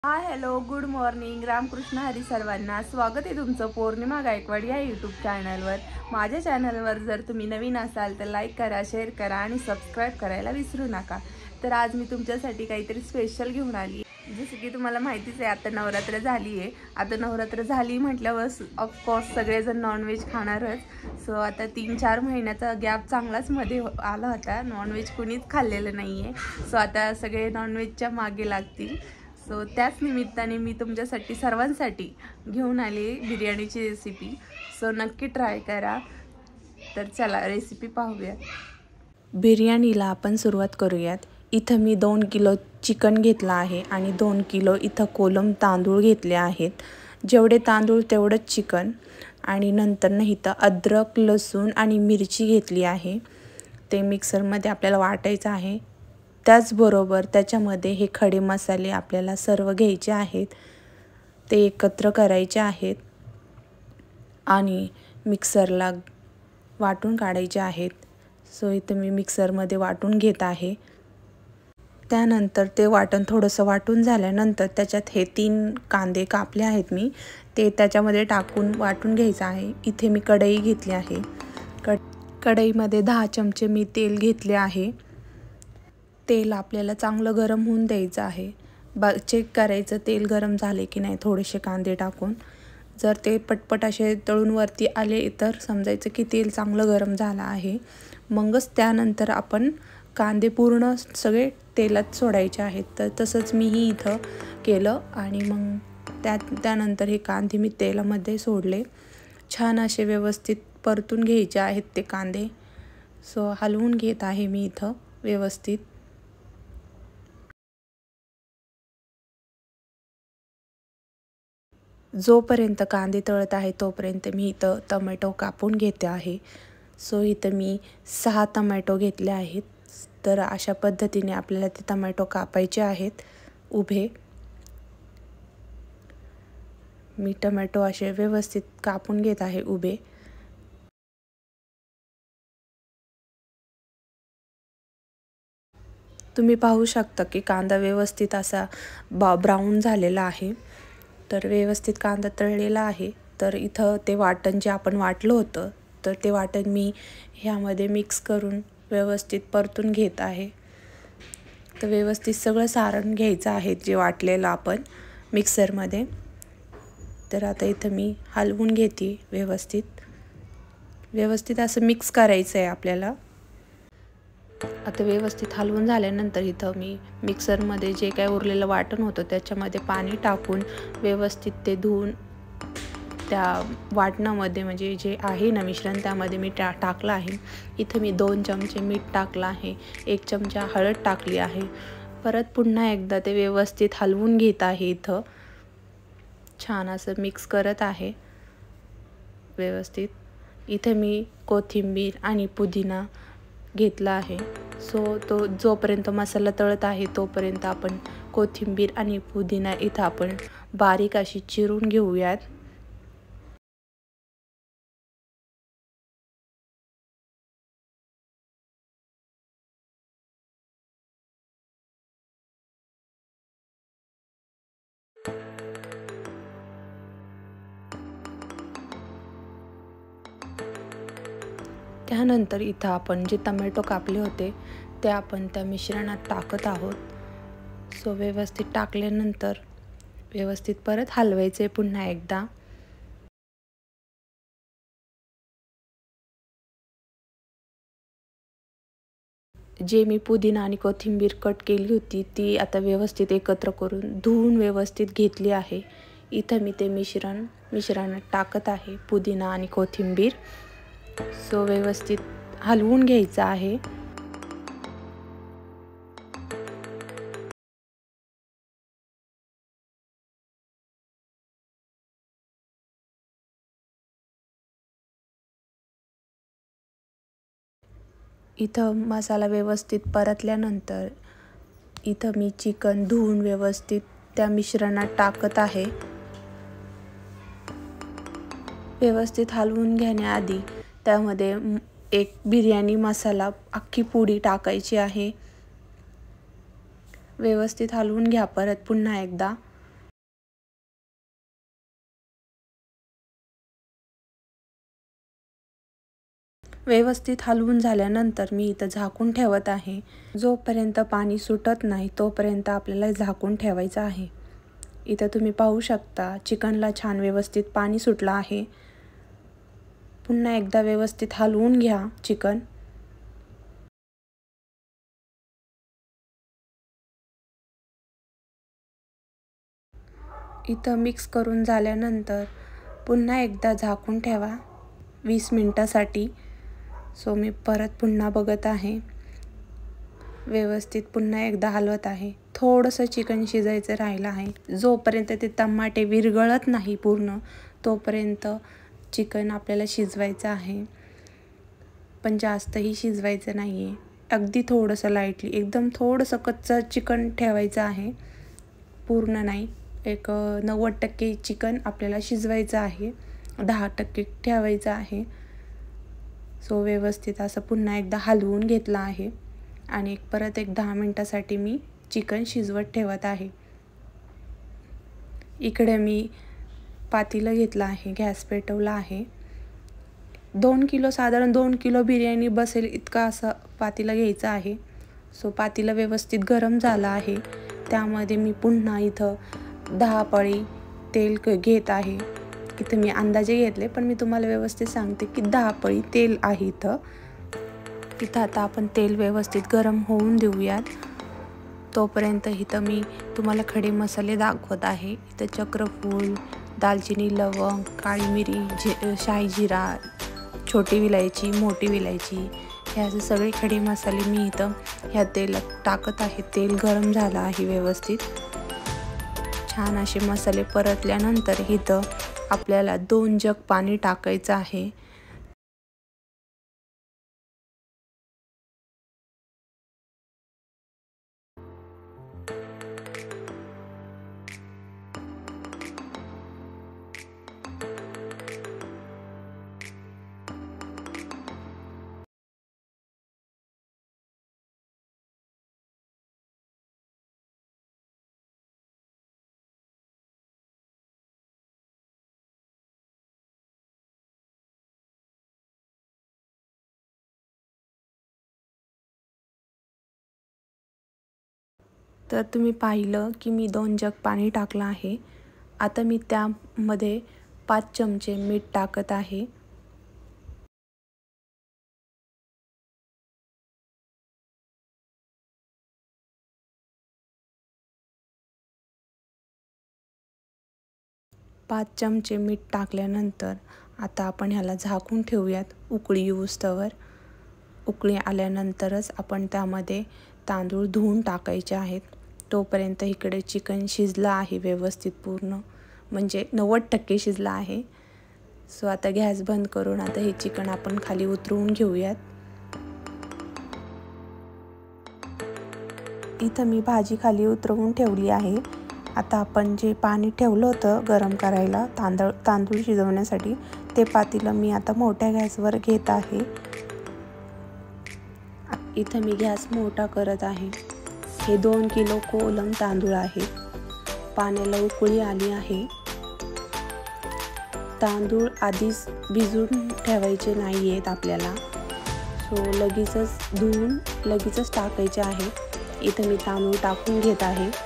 हाय hello good morning Ramakrishna Hari सर्वांना स्वागत आहे तुमचं पौर्णिमा गायकवाड या यूट्यूब चॅनलवर। माझ्या चॅनलवर जर तुम्ही नवीन असाल तर लाईक करा, शेअर करा आणि सबस्क्राईब करायला विसरू नका। तर आज मी तुमच्यासाठी काहीतरी स्पेशल घेऊन आली। जसं की तुम्हाला माहितीच आहे आता नवरात्र झाली आहे। आता नवरात्र झाली म्हटल्यावर ऑफकोर्स सगळेजण नॉनव्हेज खाणारच। सो आता 3-4 महिन्याचा गॅप चांगलाच मध्ये आला होता, नॉनव्हेज कुणीच खाल्लेलं नाही आहे। सो आता सगळे नॉनव्हेजच्या मागे लागतील। सो त्याच निमित्ताने मी तुमच्यासाठी सर्वांसाठी घेऊन आली बिर्याणीची रेसिपी। सो नक्की ट्राय करा। तर चला रेसिपी पाहूया। बिर्याणीला आपण सुरुवात करूयात। इथं मी 2 किलो चिकन घेतला आहे आणि 2 किलो इथं कोलम तांदूळ घेतले आहेत। जेवढे तांदूळ तेवढंच चिकन। आणि नंतर ना इथं अद्रक, लसूण आणि मिरची घेतली आहे। ते मिक्सरमध्ये आपल्याला वाटायचं आहे। त्याचबरोबर त्याच्यामध्ये हे खडे मसाले आपल्याला सर्व घ्यायचे आहेत, ते एकत्र करायचे आहेत आणि मिक्सरला वाटून काढायचे आहेत। सो इथे मी मिक्सरमध्ये वाटून घेत आहे। त्यानंतर ते वाटण थोडंसं वाटून झाल्यानंतर त्याच्यात हे 3 कांदे कापले आहेत मी, ते त्याच्यामध्ये टाकून वाटून घ्यायचं आहे। इथे मी कढई घेतली आहे। कढईमध्ये 10 चमचे मी तेल घेतले आहे। तेल आपल्याला चांगलं गरम होऊन द्यायचं आहे। चेक करायचं तेल गरम झाले की नाही थोडेसे कांदे टाकून। जर ते पटपट असे तळून वरती आले तर समजायचं की तेल चांगलं गरम झालं आहे। मगच त्यानंतर आपण कांदे पूर्ण सगळे तेलात सोडायचे आहेत। तर तसंच मीही इथं केलं आणि मग त्यानंतर हे कांदे मी तेलामध्ये सोडले। छान असे व्यवस्थित परतून घ्यायचे आहेत ते कांदे। सो हलवून घेत आहे मी इथं व्यवस्थित। जोपर्यंत कांदे तळत आहे तोपर्यंत मी इथं टोमॅटो कापून घेते आहे। सो इथं मी 6 टोमॅटो घेतले आहेत। तर अशा पद्धतीने आपल्याला ते टोमॅटो कापायचे आहेत उभे। मी टोमॅटो असे व्यवस्थित कापून घेत आहे उभे। तुम्ही पाहू शकता की कांदा व्यवस्थित असा ब्राऊन झालेला आहे। तर व्यवस्थित कांदा तळलेला आहे। तर इथं ते वाटण जे आपण वाटलं होतं तर ते वाटण मी ह्यामध्ये मिक्स करून व्यवस्थित परतून घेत आहे। तर व्यवस्थित सगळं सारण घ्यायचं आहे जे वाटलेलं आपण मिक्सरमध्ये। तर आता इथं मी हलवून घेते व्यवस्थित असं मिक्स करायचं आहे आपल्याला। आता व्यवस्थित हलवून झाल्यानंतर इथं मी मिक्सरमध्ये जे काय उरलेलं वाटण होतं त्याच्यामध्ये पाणी टाकून व्यवस्थित ते धुवून त्या वाटणामध्ये म्हणजे जे आहे ना मिश्रण त्यामध्ये मी टाकलं आहे। इथं मी 2 चमचे मीठ टाकलं आहे, 1 चमचा हळद टाकली आहे। परत पुन्हा एकदा ते व्यवस्थित हलवून घेत आहे। इथं छान असं मिक्स करत आहे व्यवस्थित। इथे मी कोथिंबीर आणि पुदिना घेतला आहे। सो तो जोपर्यंत मसाला तळत आहे तोपर्यंत आपण कोथिंबीर आणि पुदिना इथं आपण बारीक अशी चिरून घेऊयात। त्यानंतर इथं आपण जे टोमॅटो कापले होते ते आपण त्या मिश्रणात टाकत आहोत। सो व्यवस्थित टाकल्यानंतर व्यवस्थित परत हलवायचे पुन्हा एकदा। जे मी पुदिना आणि कोथिंबीर कट केली होती ती आता व्यवस्थित एकत्र करून धुवून व्यवस्थित घेतली आहे। इथं मी ते मिश्रणात टाकत आहे पुदिना आणि कोथिंबीर। सो व्यवस्थित हलवून घ्यायचं आहे। इथं मसाला व्यवस्थित परतल्यानंतर इथं मी चिकन धुवून व्यवस्थित त्या मिश्रणात टाकत आहे। व्यवस्थित हलवून घेण्याआधी त्यामध्ये एक बिर्याणी मसाला अख्खी पुडी टाकायची आहे। व्यवस्थित हलवून घ्या परत पुन्हा एकदा। व्यवस्थित हलवून झाल्यानंतर मी इथं झाकून ठेवत आहे. जोपर्यंत पाणी सुटत नाही तोपर्यंत आपल्याला झाकून ठेवायचं आहे. इथं तुम्ही पाहू शकता चिकनला छान व्यवस्थित पाणी सुटलं आहे. पुन्हा एकदा व्यवस्थित हलवून घ्या चिकन. इथं मिक्स करून झाल्यानंतर पुन्हा एकदा झाकून ठेवा 20 मिनिटासाठी. सो मी परत पुन्हा बघत आहे. व्यवस्थित पुन्हा एकदा हलवत आहे. थोडंसं चिकन शिजायचं राहिलं आहे. जोपर्यंत ते टमाटे विरघळत नाही पूर्ण तोपर्यंत चिकन आपल्याला शिजवायचं आहे. पण जास्तही शिजवायचं नाही आहे. अगदी थोडंसं लाईटली एकदम थोडंसं कच्चं चिकन ठेवायचं आहे. पूर्ण नाही. एक 90% चिकन आपल्याला शिजवायचं आहे. 10% ठेवायचं आहे. सो व्यवस्थित असं पुन्हा एकदा हलवून घेतलं आहे आणि परत एक 10 मिनिटासाठी मी चिकन शिजवत ठेवत आहे. इकडे मी पातेलं घेतलं आहे. गॅस पेटवला आहे. 2 किलो साधारण 2 किलो बिर्याणी बसेल इतका असं पातेलं घ्यायचं आहे. सो पातेलं व्यवस्थित गरम झालं आहे. त्यामध्ये मी पुन्हा इथं 10 पळी तेल घेत आहे. इथं मी अंदाजे घेतले पण मी तुम्हाला व्यवस्थित सांगते की 10 पळी तेल आहे इथं. आता आपण तेल व्यवस्थित गरम होऊन देऊयात. तोपर्यंत इथं मी तुम्हाला खडे मसाले दाखवत आहे. इथं चक्रफूल, दालचिनी, लवंग, काळी मिरी, शाही जिरा, छोटी विलायची, मोठी विलायची हे असे सगळे खडे मसाले मी इथं ह्या तेलात टाकत आहे. तेल गरम झालं आहे व्यवस्थित. छान असे मसाले परतल्यानंतर इथं आपल्याला 2 जग पाणी टाकायचं आहे. तर तुम्ही पाहिलं की मी 2 जग पाणी टाकलं आहे. आता मी त्यामध्ये 5 चमचे मीठ टाकत आहे. पाच चमचे मीठ टाकल्यानंतर आता आपण ह्याला झाकून ठेवूयात उकळी येऊस्तवर. उकळी आल्यानंतरच आपण त्यामध्ये तांदूळ धुवून टाकायचे आहेत. तोपर्यंत इकडे चिकन शिजलं आहे व्यवस्थित पूर्ण म्हणजे 90% शिजलं आहे. सो आता गॅस बंद करून आता हे चिकन आपण खाली उतरवून घेऊयात. इथं मी भाजी खाली उतरवून ठेवली आहे. आता आपण जे पाणी ठेवलं होतं गरम करायला तांदूळ शिजवण्यासाठी ते पातेलं मी आता मोठ्या गॅसवर घेत आहे. इथं मी गॅस मोठा करत आहे. हे 2 किलो कोलम तांदूळ आहे. पाण्याला उकळी आली आहे. तांदूळ आधीच भिजून ठेवायचे नाही आहेत आपल्याला. सो लगेचच धुवून लगेचच टाकायचे आहे. इथं मी तांदूळ टाकून घेत आहे.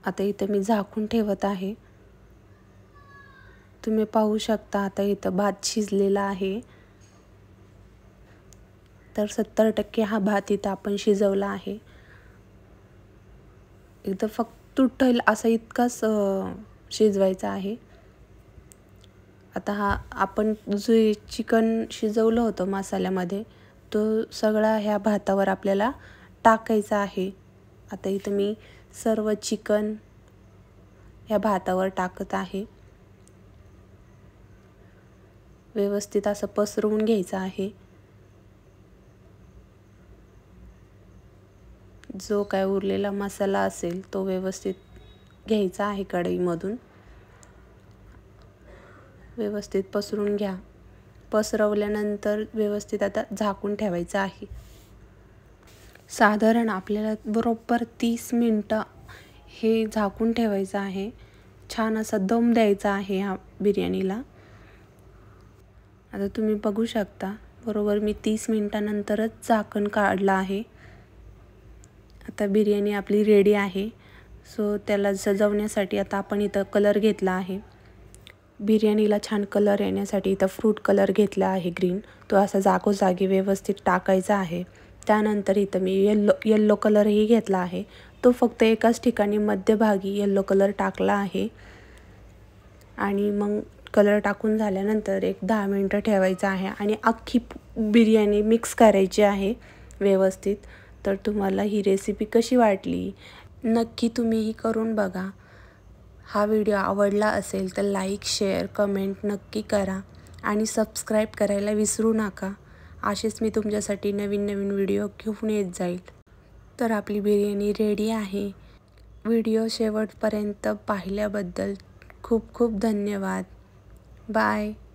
आता इथं मी झाकून ठेवत आहे. तुम्ही पाहू शकता आता इथं भात शिजलेला आहे. तर 70% हा भात इथं आपण शिजवला आहे. इथं फक्त तुटेल असा इतकाच शिजवायचा आहे. आता हा आपण जे चिकन शिजवलं होतं मसाल्यामध्ये तो सगळा ह्या भातावर आपल्याला टाकायचा आहे. आता इथं मी सर्व चिकन ह्या भातावर टाकत आहे. व्यवस्थित असं पसरवून घ्यायचं आहे. जो काय उरलेला मसाला असेल तो व्यवस्थित घ्यायचा आहे कढईमधून. व्यवस्थित पसरून घ्या. पसरवल्यानंतर व्यवस्थित आता झाकून ठेवायचं आहे. साधारण आपल्याला बरोबर 30 मिनटं हे झाकून ठेवायचं आहे. छान असा दम द्यायचा आहे ह्या बिर्याणीला. आता तुम्ही बघू शकता बरोबर मी 30 मिनटानंतरच झाकण काढलं आहे. आता बिर्याणी आपली रेडी आहे. सो त्याला सजवण्यासाठी आता आपण इथं कलर घेतला आहे. बिर्याणीला छान कलर येण्यासाठी इथं फ्रूट कलर घेतला आहे ग्रीन. तो असा जागोजागी व्यवस्थित टाकायचा आहे. त्यानंतर इथं मी येल्लो कलरही घेतला आहे. तो फक्त एकाच ठिकाणी मध्यभागी येल्लो कलर टाकला आहे. आणि मग कलर टाकून झाल्यानंतर एक 10 मिनटं ठेवायचं आहे आणि अख्खी बिर्याणी मिक्स करायची आहे व्यवस्थित. तर तुम्हाला ही रेसिपी कशी वाटली नक्की तुम्हीही करून बघा. हा व्हिडिओ आवडला असेल तर लाईक, शेअर, कमेंट नक्की करा आणि सबस्क्राईब करायला विसरू नका. असेच मी तुमच्यासाठी नवीन नवीन व्हिडिओ घेऊन येत जाईल. तर आपली बिर्याणी रेडी आहे. व्हिडिओ शेवटपर्यंत पाहिल्याबद्दल खूप खूप धन्यवाद. बाय.